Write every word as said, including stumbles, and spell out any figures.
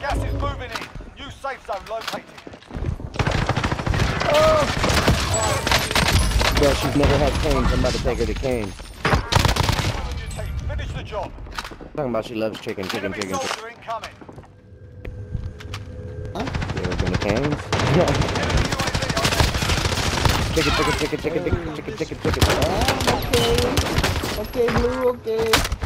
Gas is moving in. New safe zone located. Oh! Bro, she's never had canes. I'm about to take her to canes. Finish the job. Talking about she loves chicken, chicken, Enemy chicken, chicken. soldier incoming. Huh? You ever been to canes? Chicken, chicken, chicken, chicken, chicken, chicken, chicken, chicken. Ah, okay. Okay, Blue, okay.